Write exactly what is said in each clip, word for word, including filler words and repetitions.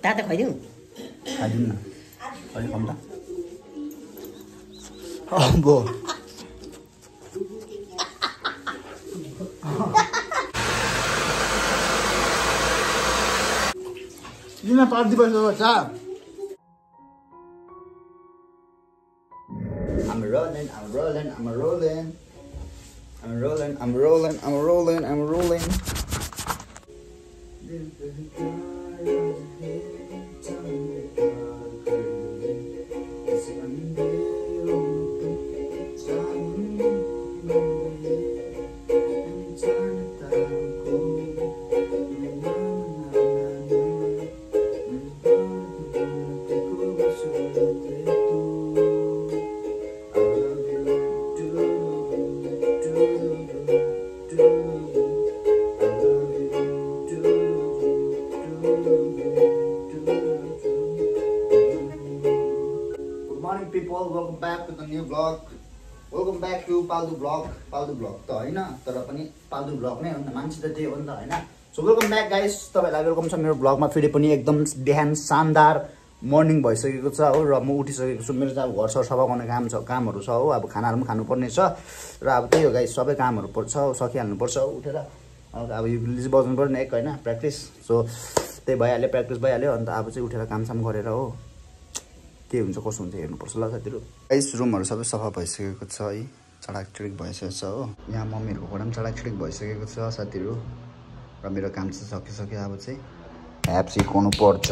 तातो खाइदिउँ खाइदिउँ न अलि कम त अम्बो किन पार्टी बस्नु बच्चा I'm rolling, I'm rolling, I'm rolling. I'm rolling, I'm rolling, I'm rolling, I'm rolling. People, welcome back to the new vlog. Welcome back to Paldu vlog. Paldu vlog त हैन तर पनि Paldu vlog नै हो नि मान्छे त त्यही हो नि त हैन सो वेलकम ब्याक गाइस तपाईहरुलाई वेलकम छ मेरो भ्लगमा फेरि पनि एकदम बिहान शानदार मर्निङ भइसकेको छ हो र म उठिसकेको छु मेरो चाहिँ अब घर सर सफा गर्ने काम छ कामहरु छ हो अब खानाहरु पनि खानु पर्ने छ र अब त्यही हो गाइस सबै कामहरु पर्छ सकिहाल्नु पर्छ उठेर अब यो लिज बजाउनु पर्ने एक हैन प्र्याक्टिस सो त्यही भइहाल्यो प्र्याक्टिस भइहाल्यो अनि अब चाहिँ उठेर कामसाम गरेर हो के हुन्छ कसो हुन्छ हेर्नु पर्छ ल साथीहरु गाइस रुमहरु सबै सफा भइसकेको छ है चडाकचिडिक भइसकेको छ हो यहाँ मम्मीहरुको घरमा पनि चडाकचिडिक भइसकेको छ साथीहरु र मेरो काम चाहिँ सकिसक्यो अब चाहिँ ह्याप सिकाउनु पर्छ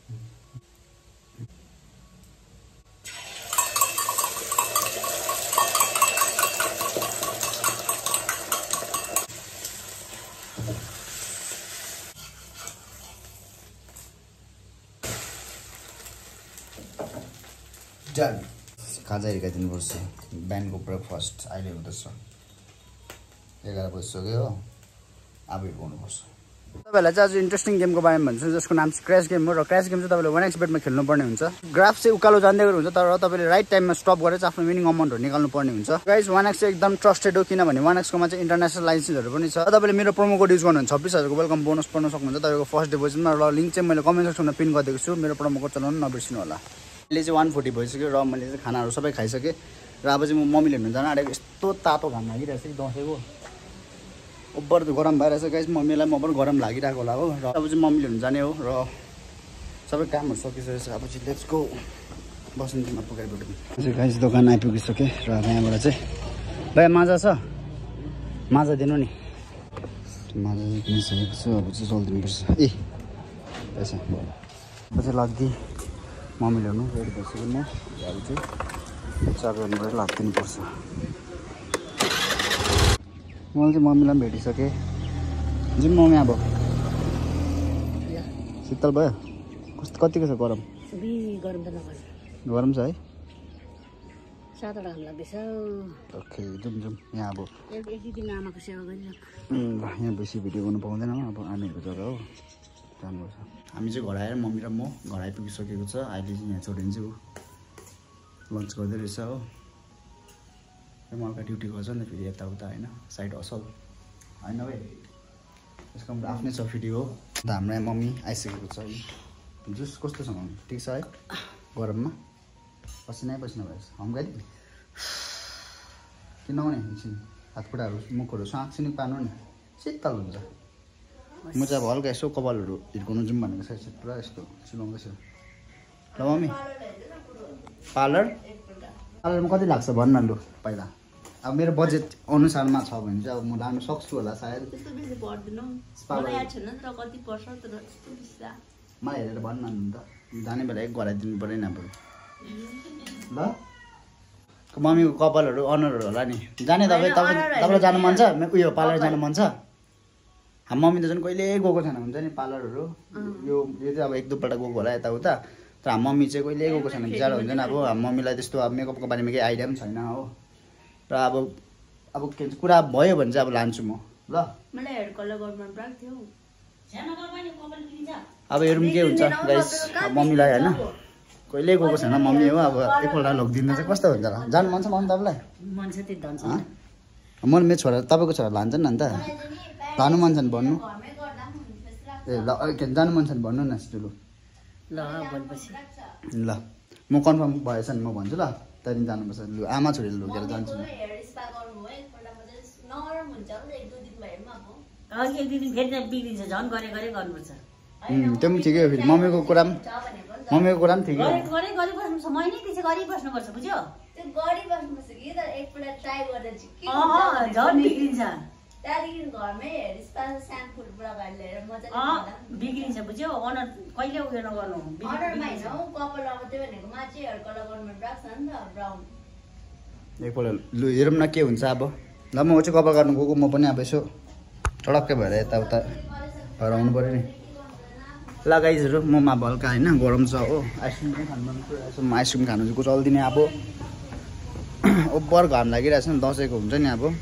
डन खाजा हिर्काइदिनुपर्छ बिहानको ब्रेकफास्ट अहिले हुँदैछ एघार बजिसक्यो हो अब हिर्काउनुपर्छ तपाईहरुलाई चाहिँ आज इन्ट्रेस्टिङ गेमको बारेमा भन्छु जसको नाम चाहिँ क्र्यास गेम हो र क्र्यास गेम चाहिँ तपाईले वन एक्स बेटमा खेल्नु पर्ने हुन्छ ग्राफ चाहिँ उकालो जाँदै गरेको हुन्छ तर तपाईले राइट टाइममा स्टप गरेर चाहिँ आफ्नो विनिङ अमाउन्टहरु निकाल्नु पर्ने हुन्छ गाइस वन एक्स चाहिँ एकदम ट्रस्टेड हो किनभने वन एक्स कोमा चाहिँ इन्टरनेशनल लाइसेन्सहरु पनि छ तपाईले मेरो प्रोमो कोड युज गर्नुहुन्छ छब्बीस हजार को वेलकम बोनस पाउन सक्नुहुन्छ तपाईको फर्स्ट डिपोजिटमा र लिंक चाहिँ मैले कमेन्ट सेक्सनमा पिन गरिदिएको छु मेरो प्रोमो कोड चलाउन नबिर्सिनु होला अहिले चाहिँ वान फोर्टी भइसक्यो र मैले चाहिँ खानाहरु सबै खाइसके र अब चाहिँ म मम्मीले हेर्नु जान आडेको यस्तो तातो घाम लागिरहेछ कि दसैँको ओभर गरम भइरहेछ गाइस मम्मीलाई म पनि गरम लागिरहेको होला हो र अब चाहिँ मम्मीले हेर्नु जाने हो र सबै कामहरु सकिसकेछ अब चाहिँ लेट्स गो बसन्तीमा पुगेर भेटौँ गाइस दोकान आइपुगिसके र यहाँबाट चाहिँ भाइ माजा छ माजा दिनु नि माजा किनिसकेको छु अब चाहिँ चल्दिनुपर्छ ए पैसा पछि लाग्दी मम्मीले हेर्नु रेडी भइसक्यो म अब चाहिँ चार्जरबाट लाग्दिनुपर्छ मैले चाहिँ मम्मीलाई पनि भेटिसकेँ जुन मम्मी अब शीतल भयो कस्तो कतिको छ गरम गरम त नगर्छ गरम छ है सातवटा घाम लाग्दैछ ओके जाउँ जाउँ यहाँ अब एक दिन आमाको सेवा गरिरहेको ल यहाँ बेसी भिडियो गर्नु पाउँदैन अब आमीहरूको जग्गा हो जानुपर्छ हामी चाहिँ घर आएर मम्मी र म घर आइपुगिसकेको छ अहिले चाहिँ यहाँ छोडिन्छु लन्च गर्दै रहेछ हो मलाई ड्युटी गर्छ नि फेरि यताउता होइन साइड असल होइन भाइ यसको आफ्नै छ भिडियो हो अन्त हाम्रो यहाँ मम्मी आइसकेको छ है जुस कस्तो छ मम्मी ठिक छ है गरममा पसिनै पसिना भएछ हम्काइदिनु किन नहुने एकछिन हातखुट्टाहरू मुखहरू साँच्चिनी पार्नु नि शीतल हुन्छ म चाहिँ अब हल्का यसो कपालहरू हिर्काउनु जाउँ भनेको छ पुरा यस्तो चिलाउँदैछ ल मम्मी पार्लर पार्लरमा कति लाग्छ भन्न लु पहिला अब मेरो बजेट अनुसारमा छ भने चाहिँ अब म लानु सक्छु होला सायद त्यस्तो बेसी पर्दैन मलाई याद छैन तर कति पर्छ तर त्यस्तो बेसी मलाई हेरेर भन्न नि त जाने बेला एक गराइदिनु पर्यो नि अब ल मम्मीको कपालहरू अनुहारहरू होला नि जाने तपाईँ तपाईँ तपाईँलाई जानु मन छ उयो पार्लर जानु मन छ हाम्रो मम्मी त झन् कहिले गएको छैन हुन्छ नि पार्लरहरू यो यो चाहिँ अब एक दुईपल्ट गएको होला यताउता तर हाम्रो मम्मी चाहिँ कहिले गएको छैन बिचारा हुन्छ नि अब हाम्रो मम्मीलाई त्यस्तो अब मेकअपको बारेमा केही आइडिया पनि छैन हो र अब अब के भन्छ कुरा भयो भने चाहिँ अब लान्छु म ल मलाई हेयर कलर गर्न मन पर्छ थियो अब हेरौँ के हुन्छ गाइस मम्मीलाई होइन कहिले गएको छैन मम्मी हो अब एकपल्ट लगिदिनु चाहिँ कस्तो हुन्छ होला जानु मन छ मम्मी तपाईँलाई मन छ त्यो धन्छ म मेरो छोरा तपाईँको छोरा लान्छ नि अन्त जानु मन छ भने भन्नु ए ल के जानु मन छ भने भन्नु न ठुलो ल भनेपछि ल म कन्फर्म भएछ नि म भन्छु ल त्यहाँदेखि जानुपर्छ लु आमा छोरीले लगेर जान्छु म अघि एक दिन फेरि बिग्रिन्छ झन् गरे गरे गर्नुपर्छ त्यो पनि ठिकै हो फेरि मम्मीको कुरा पनि मम्मीको कुरा पनि ठिकै हो गरे गरी बस्नुपर्छ महिनै पछि गरी बस्नुपर्छ बुझ्यो त्यो गरी बस्नुपर्छ कि तर एकपल्ट ट्राई गर्दा चाहिँ के अँ झन् बिग्रिन्छ त्यहाँदेखि घरमै हेयर स्पा स्याम्पू लगाएर ल्याएर मजाले अँ बिग्रिन्छ बुझ्यो अनुहार कहिले उयो नगर्नु अनुहारमा होइन हौ कपाल लगाउँदै भनेको माथि हेयर कलर गर्नु राख्छ नि त ब्राउन एकपल्ट लु हेरौँ न के हुन्छ अब ल म चाहिँ कपाल काट्नु गएको म पनि अब यसो टडक्कै भएर यताउता भएर आउनु पऱ्यो नि ल गाइजहरू ममा हल्का होइन गरम छ हो आइसक्रिम पनि खानु मन परिरहेको छ म आइसक्रिम खानु चाहिँ चल्दिने अब ओभर घाम लागिरहेको छ नि दसैँको हुन्छ नि अब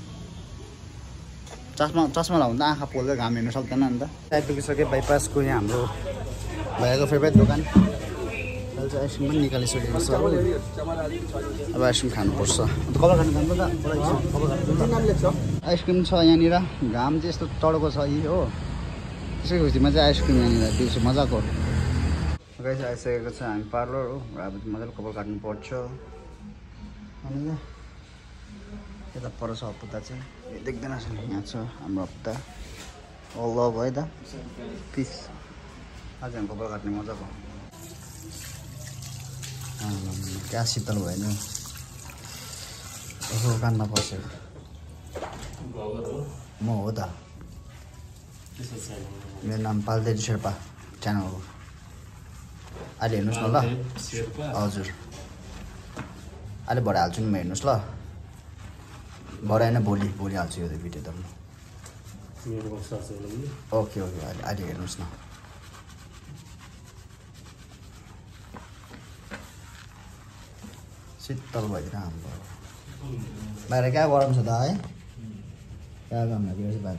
चस्मा चस्मा लगाउनु त आँखा पोल्दै घाम हेर्नु सक्दैन नि त आइपुगिसक्यो बाइपासको यहाँ हाम्रो भैयाको फेभरेट दोकान अहिले चाहिँ आइसक्रिम पनि निकालिसकेको छ अब आइसक्रिम खानुपर्छ कपाल खानु जानु त आइसक्रिम छ यहाँनिर घाम चाहिँ यस्तो चढेको छ यी हो त्यसै खुसीमा चाहिँ आइसक्रिम यहाँनिर दिउँसो मजाको गाइस आइसकेको छ हामी पार्लर हो अब मजाले कपाल काट्नु पर्छ अनि यता पर छ हप्ता चाहिँ देख्दैन छ यहाँ छ हाम्रो हप्ता ल भयो त पिस आज हामी कपाल काट्ने मजाको क्या शीतल भयो नि यसो काट्न पर्छ म हो त मेरो नाम पाल्देरी शेर्पा च्यानल हो अहिले हेर्नुहोस् न ल हजुर अहिले भरे हाल्छु नि म हेर्नुहोस् ल भरे होइन भोलि भोलि हाल्छु यो भिडियो त ओके ओके अहिले अहिले हेर्नुहोस् न शीतल भइदिएर हाम्रो बाहिर क्या गरम छ त है क्या काम लागिरहेछ बाहिर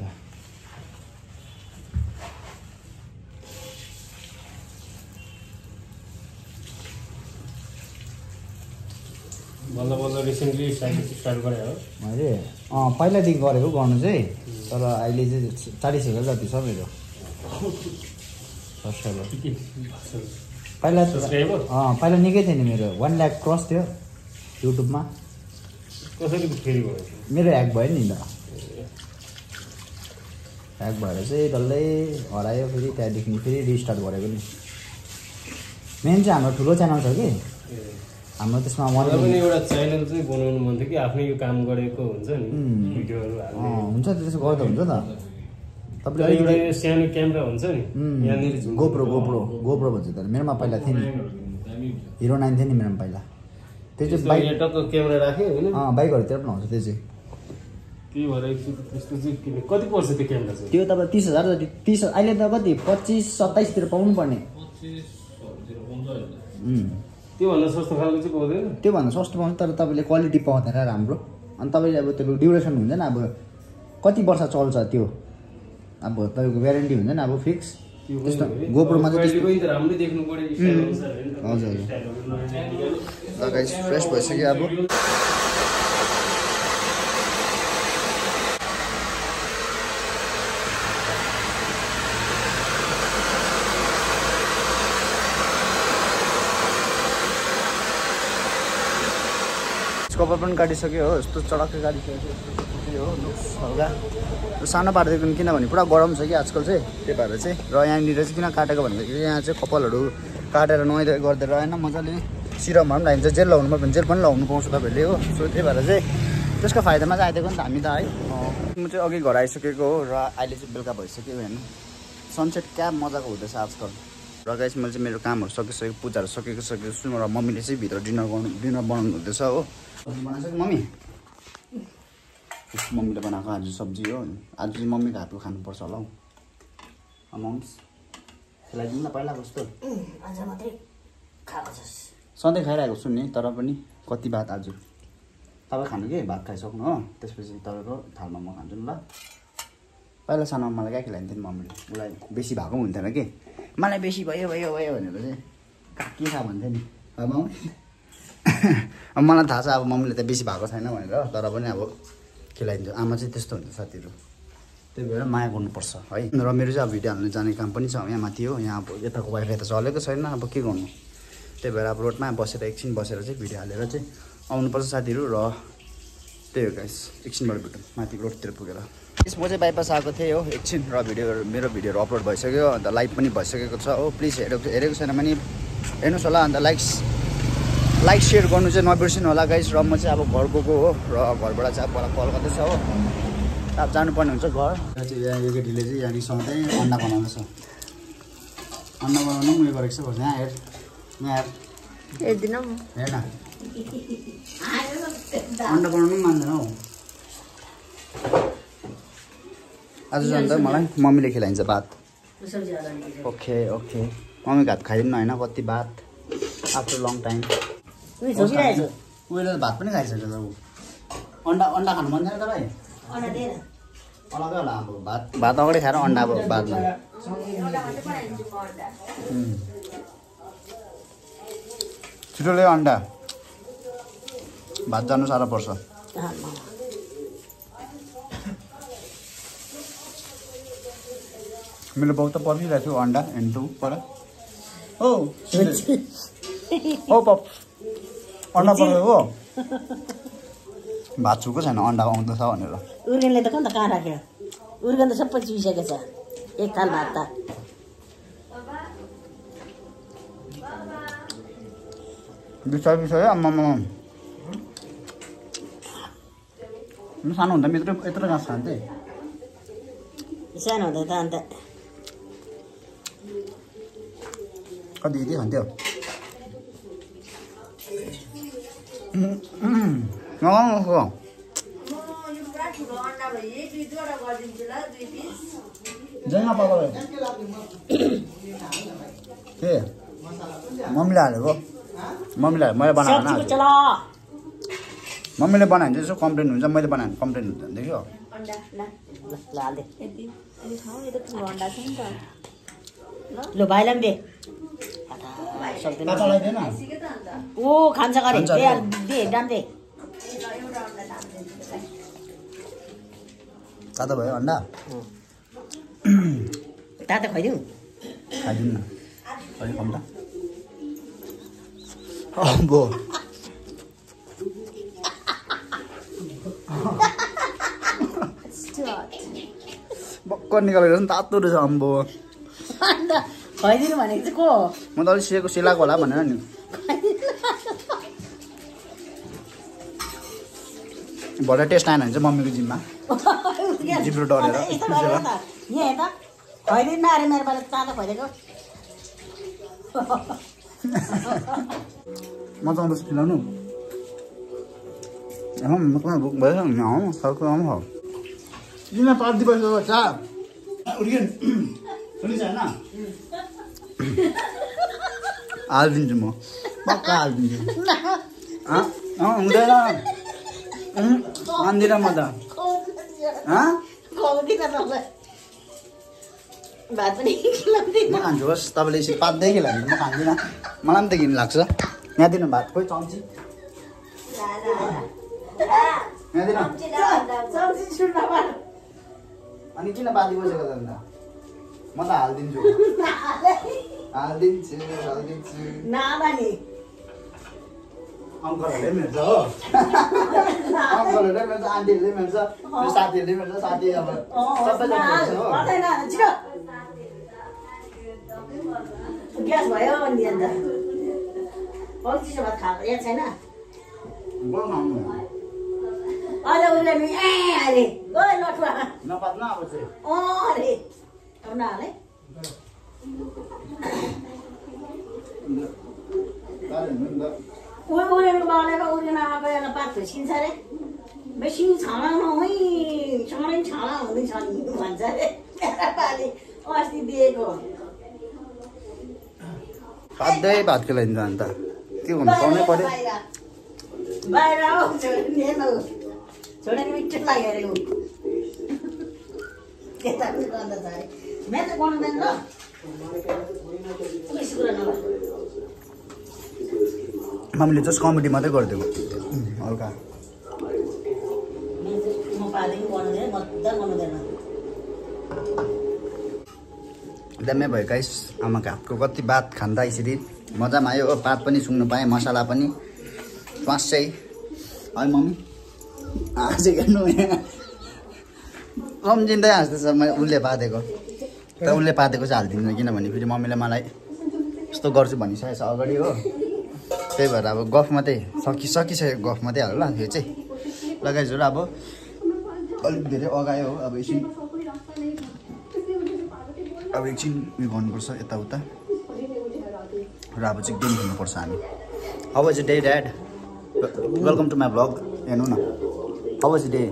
बल्ल बल्ल रिसेन्टली स्टार्ट गरे हो मैले अँ पहिलादेखि गरेको गर्नु चाहिँ तर अहिले चाहिँ चालिस हजार जति छ मेरो पहिला अँ पहिला निकै थियो नि मेरो वान लाख क्रस थियो युट्युबमा कसरी फेरि भयो मेरो ह्याक भयो नि त ह्याक भएर चाहिँ डल्लै हरायो फेरि त्यहाँदेखि फेरि रिस्टार्ट गरेको नि मेन चाहिँ हाम्रो ठुलो च्यानल छ कि हाम्रो त्यसमा मलाई पनि एउटा च्यानल चाहिँ बनाउनु मन थियो कि आफ्नै यो काम गरेको हुन्छ नि भिडियोहरू हाल्ने हुन्छ त्यसो गर्दा हुन्छ त तपाईँले एउटा सानो क्यामेरा हुन्छ नि यहाँनिर गोप्रो गोप्रो गोप्रो भन्छ तर मेरोमा पहिला थियो नि हिरो नाइन थियो नि मेरोमा पहिला त्यो चाहिँ बाइक टक्क क्यामेरा राख्यो होइन अँ बाइकहरूतिर पनि आउँछ त्यो चाहिँ त्यही भएर त्यस्तो चाहिँ किन कति पर्छ त्यो क्यामेरा चाहिँ त्यो तपाईँ तिस हजार जति तिस अहिले त कति पच्चिस सत्ताइसतिर पाउनु पर्ने त्योभन्दा सस्तो खालको चाहिँ पाउँदैन त्योभन्दा सस्तो पाउँछ तर तपाईँले क्वालिटी पाउँदैन राम्रो अनि तपाईँले अब त्यो ड्युरेसन हुन्छ नि अब कति वर्ष चल्छ त्यो अब तपाईँको ग्यारेन्टी हुन्छ नि अब फिक्स त्यस्तो गोप्रोमा चाहिँ हजुर हजुर फ्रेस भइसक्यो अब कपाल पनि काटिसक्यो हो यस्तो चडक्कै काटिसक्यो यस्तो हो हल्का सानो पारिदिएको किनभने पुरा गरम छ कि आजकल चाहिँ त्यही भएर चाहिँ र यहाँनिर चाहिँ किन काटेको भन्दाखेरि यहाँ चाहिँ कपालहरू काटेर नुहाइदिएर गरिदिएर होइन मजाले सिरमहरू पनि लगाइन्छ जेल लगाउनु पर्यो भने जेल पनि लगाउनु पाउँछ तपाईँहरूले हो सो त्यही भएर चाहिँ त्यसको फाइदामा चाहिँ आइदिएको नि त हामी त है म चाहिँ अघि घर आइसकेको हो र अहिले चाहिँ बेलुका भइसक्यो हेर्नु सनसेट क्या मजाको हुँदैछ आजकल र गाइस मैले चाहिँ मेरो कामहरू सकिसकेको पूजाहरू सकेको सकेको छु र मम्मीले चाहिँ भित्र डिनर गर्नु डिनर बनाउनु हुँदैछ हो बनाइसक्यो मम्मी मम्मीले बनाएको आज सब्जी हो आज चाहिँ मम्मीको हातको खानुपर्छ होला हौ अमाउन्ट्स खेलाइदिनु न पहिला कस्तो आज मात्रै खाएको छ सधैँ खाइरहेको छु नि तर पनि कति भात आज तपाईँ खानु कि भात खाइसक्नु हो त्यसपछि तपाईँको थालमा म खान्छु नि ल पहिला सानो मलाई क्या खेलाइन्थ्यो नि मम्मीले उसलाई बेसी भएको पनि हुन्थेन कि मलाई बेसी भयो भयो भयो भनेर चाहिँ के खा भन्थ्यो नि अब अब मलाई थाहा छ अब मम्मीले त बेसी भएको छैन भनेर तर पनि अब खेलाइदिन्थ्यो आमा चाहिँ त्यस्तो हुन्छ साथीहरू त्यही भएर माया गर्नुपर्छ है। र मेरो चाहिँ अब भिडियो हाल्नु जाने काम पनि छ यहाँ माथि हो। यहाँ अब यताको वाइफाई त चलेको छैन, अब के गर्नु। त्यही भएर अब रोडमा बसेर एकछिन बसेर चाहिँ भिडियो हालेर चाहिँ आउनुपर्छ साथीहरू। र त्यही हो गाइस, एकछिनबाट भेटौँ माथि रोडतिर पुगेर। म चाहिँ बाइपास आएको थिएँ हो एकछिन, र भिडियो मेरो भिडियोहरू अपलोड भइसक्यो, अन्त लाइभ पनि भइसकेको छ हो। प्लिज हेरेको हेरेको छैन भने हेर्नुहोस् होला, अन्त लाइक्स लाइक सेयर गर्नु चाहिँ नबिर्सिनु होला गाइस। र म चाहिँ अब घर गएको हो, र घरबाट चाहिँ अब मलाई कल गर्दैछ हो, अब जानुपर्ने हुन्छ घर। चाहिँ यहाँ यो केटीले चाहिँ यहाँ रिसाउँदै अन्डा बनाउँदैछ। अन्डा बनाउनु पनि उयो गरेको छ, यहाँ हेर यहाँ हेर हेर्दिनँ म। हेर न, अन्डा बनाउनु पनि मान्दैन हौ। आज अन्त मलाई मम्मीले खिलाइन्छ भात। ओके ओके, मम्मीको हात खाइदिनु होइन, कति भात आफ्टर लङ टाइम। उहिले त भात पनि खाइसक्यो त ऊ। अन्डा अन्डा खानु मन छैन तपाईँ? अलगै होला अब भात भात अगाडि खाएर अन्डा अब बादमा। छिटो ल्यायो अन्डा, भात जानु साह्रो पर्छ। मेरो बाउ त पर्खिरहेको थियो अन्डा हेर्नु पर। ओ ओ पप अन्डा पकाएको हो, भात छुको छैन अन्डा आउँदैछ भनेर। उर्गनले त कता कहाँ राख्यो, उर्गन त सबै चुइसकेको छ एक थाल भात त। बिस्तारै बिस्तारै आम्मामा सानो हुँदा यत्रो यत्रो घाँस खान्थेँ। सानो हुँदा त अन्त कति यति खान्थ्यो। जङ्गा पकायो के मम्मीले हालेको, मम्मीले हाले मैले बनाएको न। मम्मीले बनायो भने चाहिँ यसो कम्प्लेन हुन्छ, मैले बनायो भने कम्प्लेन हुन्छ देखियो। ल भाइलाई पनि दे। पापालाई दे न। ओ खान्छ गरे दे डाम दे। तातो भयो अन्डा तातो खुवाइदिउँ, खाइदिउँ न अलिक कम त। अम्बो भर्खर निकालेर तातो रहेछ अम्बो। अन्त खुवाइदिनु भनेको चाहिँ को? म त अलिक सिएको सिलाएको होला भनेर नि। भरे टेस्ट आएन भने चाहिँ मम्मीको जिम्मा जिब्रो डरेर। यहाँ त खुवाइदिनु अरे मेरो पालि तातो खुवाइदिएको। म त आउँदैछु खिलाउनु। कहाँ भोक भयो खाऊ किन पार्टी बसेको चा उर्किन सुनिन्छ होइन हालिदिन्छु म पक्का हालिदिन्छु। हुँदैन मान्दिनँ म त। भात पनि खिलाउँदिन। म खान्छु होस्, तपाईँले यसरी पात्दै खिलाउनु म खान्दिनँ, मलाई पनि त घिन लाग्छ। यहाँ दिनु भात खोइ चम्ची, यहाँ दिनु। अनि किन बाँधी बसेको त अन्त? म त हालिदिन्छु हालिदिन्छु हालिदिन्छु। अङ्कलहरूले पनि हेर्छ हो, अङ्कलहरूले पनि हेर्छ, आन्टीहरूले पनि हेर्छ, मेरो साथीहरूले पनि हेर्छ, साथी अब सबैजना हेर्छ हो। ग्यास भयो नि अन्त चिसो भात खाएको याद छैन? बोल खाउनु अझ उसले नि ए अरे ओ नठुवा नपात्न अब चाहिँ अँ अरे अब नहाले उयो उरेको बालेको उरेन आएको एउटा पात धुस्किन्छ अरे बेसी छाला नहुँ छाडै छाला हुँदैछ नि भन्छ अरे मेरा पालि अस्ति दिएको। खाँदै भात खेलाइन्छ अन्त के गर्नु पाउनै पर्यो। बाहिर आऊ छोड्ने छोडेर मिठो लाग्यो अरे ऊ त्यता पनि गर्दा छ अरे मेरो त बनाउँदैन ल यस कुरा नभए मम्मीले जस्ट कमेडी मात्रै गरिदिएको हल्का। म पालेको बनाउँदैन मजा बनाउँदैन दामी भयो गाइस आमाको हातको कति भात खाँदा यसरी मजामा आयो हो भात पनि सुँग्नु पाएँ मसला पनि स्वासै है मम्मी हाँसे हेर्नु सम्झिँदै हाँस्दैछ मैले उसले पातेको तर उसले पातेको चाहिँ हालिदिनु किनभने फेरि मम्मीले मलाई यस्तो गर्छु भनिसकेको छ अगाडि हो त्यही भएर अब गफ मात्रै सकि सकिसक्यो गफ मात्रै हाल्नु ल यो चाहिँ लगाइजोर अब अलिक धेरै अगायो हो अब एकछिन अब एकछिन उयो गर्नुपर्छ यताउता र अब चाहिँ गेम खेल्नुपर्छ हामी how was day dad welcome to my blog हेर्नु न how was day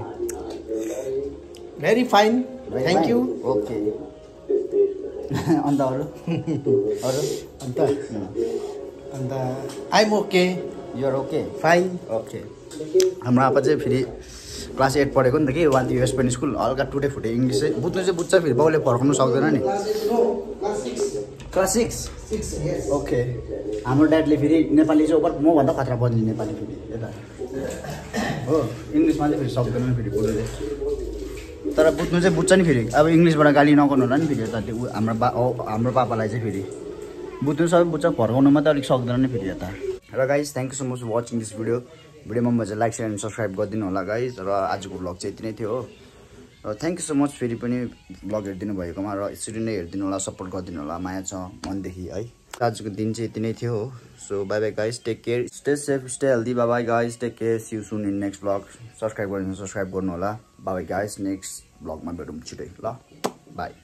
very fine thank you okay अन्त अरू अरू अन्त अन्त I'm okay you're okay fine okay हाम्रो आपा चाहिँ फेरि क्लास एट पढेको नि त कि वान युएस पनि स्कुल हल्का टुटे फुटे इङ्ग्लिस चाहिँ बुझ्नु चाहिँ बुझ्छ फेरि बाउले फर्काउनु सक्दैन नि क्लास सिक्स ओके हाम्रो ड्याडले फेरि नेपाली चाहिँ ओभर मभन्दा खतरा बज्ने नेपाली फेरि यता हो इङ्ग्लिसमा चाहिँ फेरि सक्दैन नि फेरि बोल्दै तर बुझ्नु चाहिँ बुझ्छ नि फेरि अब इङ्ग्लिसबाट गाली नगर्नु होला नि फेरि यता त्यो हाम्रो बा हाम्रो पापालाई चाहिँ फेरि बुझ्नु सबै बुझ्छ फर्काउनु मात्रै अलिक सक्दैन नि फेरि यता र guys thank you so much watching this video video मन चाहिँ लाइक सेयर एन्ड सब्सक्राइब गरिदिनु होला गाइज र आजको भ्लग चाहिँ यति नै थियो हो र थ्याङ्क यू सो मच फेरि पनि भ्लग हेरिदिनु भएकोमा र यसरी नै हेरिदिनु होला सपोर्ट गरिदिनु होला माया छ मनदेखि है आजको दिन चाहिँ यति नै थियो हो so bye bye guys take care stay safe stay healthy bye bye guys take care see you soon in next vlog subscribe गरिदिनु सब्सक्राइब गर्नु होला बाई बाई गाइज नेक्स्ट भ्लगमा भेटौँ छिटै ल बाई